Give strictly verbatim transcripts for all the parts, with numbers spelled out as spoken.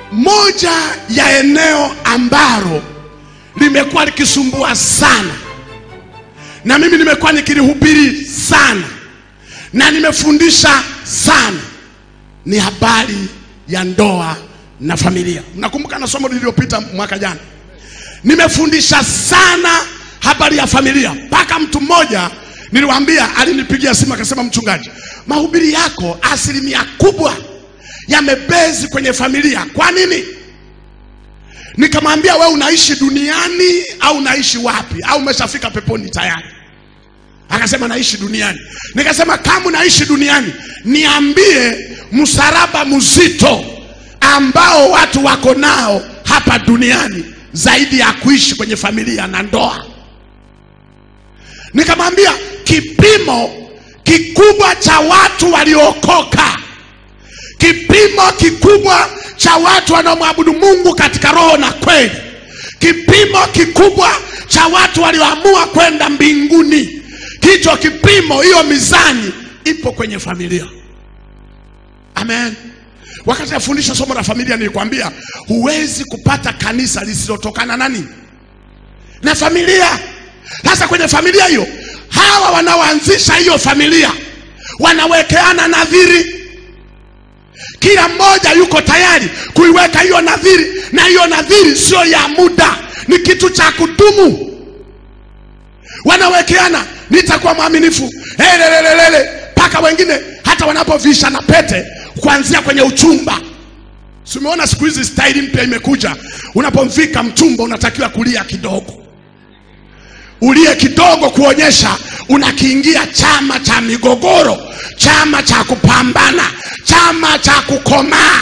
moja ya eneo ambalo limekuwa likisumbua sana, na mimi nimekuwa nikilihubiri sana na nimefundisha sana, ni habari ya ndoa na familia. Nakumbuka na somo lililopita mwaka jana nimefundisha sana habari ya familia, mpaka mtu mmoja niliwaambia, alinipigia simu akasema, mchungaji, mahubiri yako asilimia kubwa yamebezi kwenye familia. Kwa nini? Nikamwambia, wewe unaishi duniani au unaishi wapi, au umeshafika peponi tayari? Akasema, naishi duniani. Nikasema, kama unaishi duniani, niambie msalaba mzito ambao watu wako nao hapa duniani zaidi ya kuishi kwenye familia na ndoa. Nikamwambia, kipimo kikubwa cha watu waliokoka, kipimo kikubwa cha watu wanaomwabudu Mungu katika roho na kweli, kipimo kikubwa cha watu walioamua kwenda mbinguni, hicho kipimo, hiyo mizani ipo kwenye familia. Amen. Wakati nafundisha somo la familia nilikwambia, huwezi kupata kanisa lisilotokana nani? Na familia. Sasa kwenye familia hiyo, hawa wanaoanzisha hiyo familia wanawekeana nadhiri. Kila mmoja yuko tayari kuiweka hiyo nadhiri, na hiyo nadhiri sio ya muda, ni kitu cha kudumu. Wanawekeana, nitakuwa mwaminifu, helelelele, paka wengine hata wanapovisha na pete kuanzia kwenye uchumba. Umeona siku hizi style mpya imekuja, unapomvika mchumba unatakiwa kulia kidogo. Ulie kidogo kuonyesha unakiingia chama cha migogoro, chama cha kupambana, chama cha kukomaa.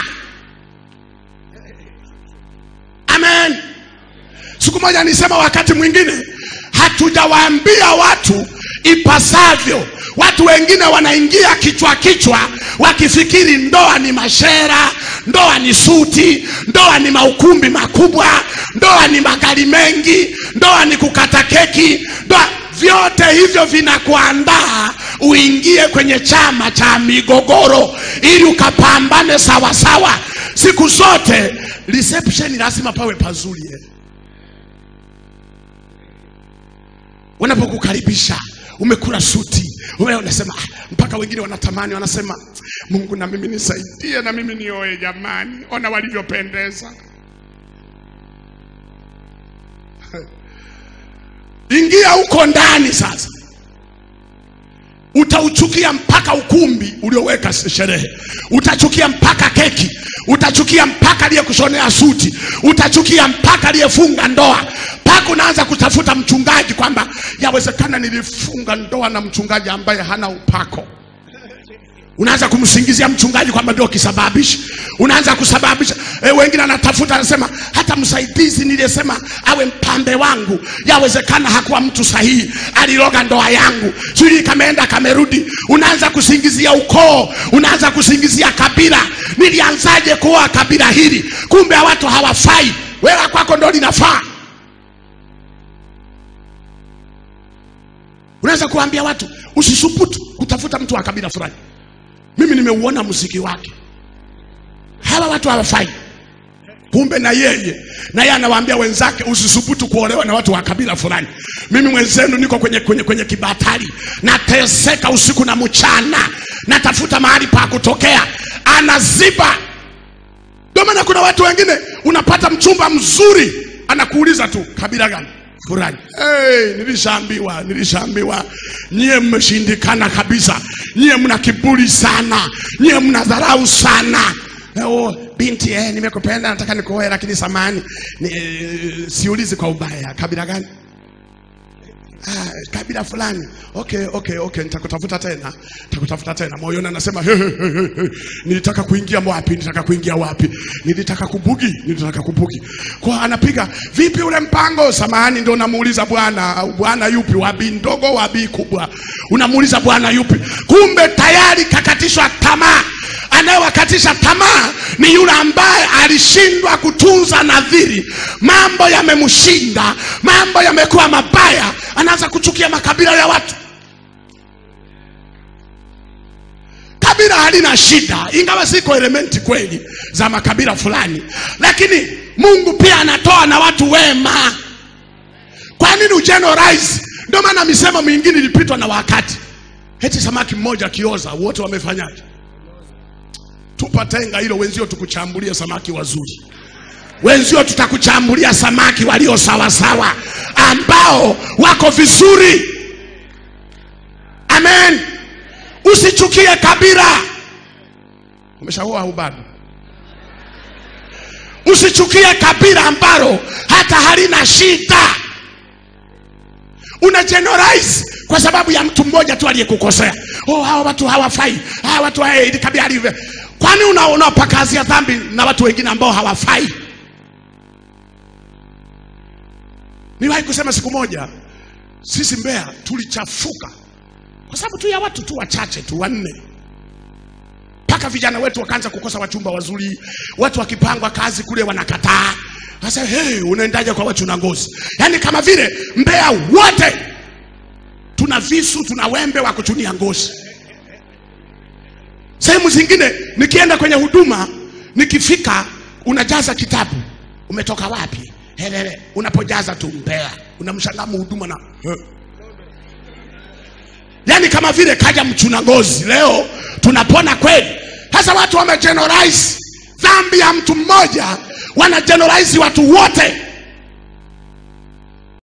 Amen. Siku moja nisema, wakati mwingine hatujawaambia watu ipasavyo. Watu wengine wanaingia kichwa kichwa wakifikiri ndoa ni mashera, ndoa ni suti, ndoa ni maukumbi makubwa, ndoa ni magari mengi, ndoa ni kukata keki, ndoa. Vyote hivyo vinakuandaa uingie kwenye chama cha migogoro ili ukapambane sawa sawa. Siku zote reception lazima pawe pazuri eh. Wanapokukaribisha umekula suti, wewe unasema, mpaka wengine wanatamani, wanasema, Mungu na mimi nisaidie, na mimi nioe jamani, ona walivyopendeza. Ingia huko ndani sasa, utauchukia mpaka ukumbi ulioweka sherehe, utachukia mpaka keki, utachukia mpaka aliyekushonea suti, utachukia mpaka aliyefunga ndoa. Paka unaanza kutafuta mchungaji kwamba yawezekana nilifunga ndoa na mchungaji ambaye hana upako. Unaanza kumsingizia mchungaji kwamba ndio kisababishi. Unaanza kusababisha. E, wengine anatafuta, anasema, hata msaidizi niliyesema awe mpambe wangu, yawezekana hakuwa mtu sahihi, aliroga ndoa yangu, siri kameenda kamerudi. Unaanza kusingizia ukoo, unaanza kusingizia kabila. Nilianzaje kuoa kabila hili? Kumbe watu hawafai, wewe kwako ndio linafaa. Unaweza kuambia watu, usisubutu kutafuta mtu wa kabila fulani, mimi nimeuona muziki wake, hawa watu hawafai. Kumbe na yeye na yeye anawaambia wenzake, usisubutu kuolewa na watu wa kabila fulani. Mimi mwenzenu niko kwenye kwenye kwenye kibatari, nateseka usiku na mchana, natafuta mahali pa kutokea. Anaziba. Ndio maana kuna watu wengine unapata mchumba mzuri, anakuuliza tu, kabila gani? Fulani. Hey, nilishaambiwa, nilishaambiwa, nyie mmeshindikana kabisa, nyie mna kiburi sana, nyie mnadharau sana. Oh, binti eh, nimekupenda, nataka nikuoe, lakini samani ni, e, siulizi kwa ubaya, kabila gani? Ah, kabila fulani. Okay, okay, okay, nitakutafuta tena. Nitakutafuta tena. Moyoni anasema, he, he, he, he. Nilitaka kuingia wapi? Nilitaka kuingia wapi? Nilitaka kubugi, nilitaka kubugi. Kwa anapiga, vipi ule mpango? Samahani, ndio namuuliza bwana, bwana yupi, wabi ndogo, wabi kubwa? Unamuuliza bwana yupi? Kumbe tayari kakatishwa tamaa. Anayewakatisha tamaa ni yule ambaye alishindwa kutunza nadhiri. Mambo yamemshinda, mambo yamekuwa mabaya, anaanza kuchukia makabila ya watu. kabila halina shida, ingawa ziko elementi kweli za makabila fulani, lakini Mungu pia anatoa na watu wema. Kwa nini ugeneralize? Ndio maana misemo mingine ilipitwa na wakati. Eti samaki mmoja kioza wote wamefanyaje? Tupatenga hilo, wenzio tukuchambulia samaki wazuri. Wenzio tutakuchambulia samaki walio sawa sawa, ambao wako vizuri. Amen. Usichukie kabila. Umeshaoa au bado? Usichukie kabila ambalo hata halina shida. Una generalize kwa sababu ya mtu mmoja tu aliyekukosea. Oh, hawa watu hawafai. Hawa watu haya ili kabila hivi. Kwani unaona pakazia dhambi na watu wengine ambao hawafai? Niwahi kusema siku moja, sisi Mbeya tulichafuka kwa sababu tu ya watu tu wachache tu wanne. Paka vijana wetu wakaanza kukosa wachumba wazuri, watu wakipangwa kazi kule wanakataa. Sasa hey, unaendaje kwa watu na ngozi? Yaani kama vile Mbeya wote tuna visu, tuna wembe wa kuchunia ngozi. Sehemu zingine nikienda kwenye huduma, nikifika unajaza kitabu. Umetoka wapi? Helele, unapojaza tu Mbeya, unamshangaa mhuduma na he. Yaani kama vile kaja mchuna ngozi, leo tunapona kweli. Sasa watu wame generalize dhambi ya mtu mmoja, wana generalize watu wote.